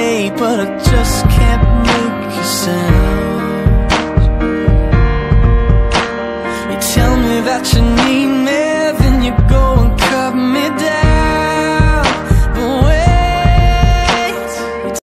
say, but I just can't make a sound. You tell me that you need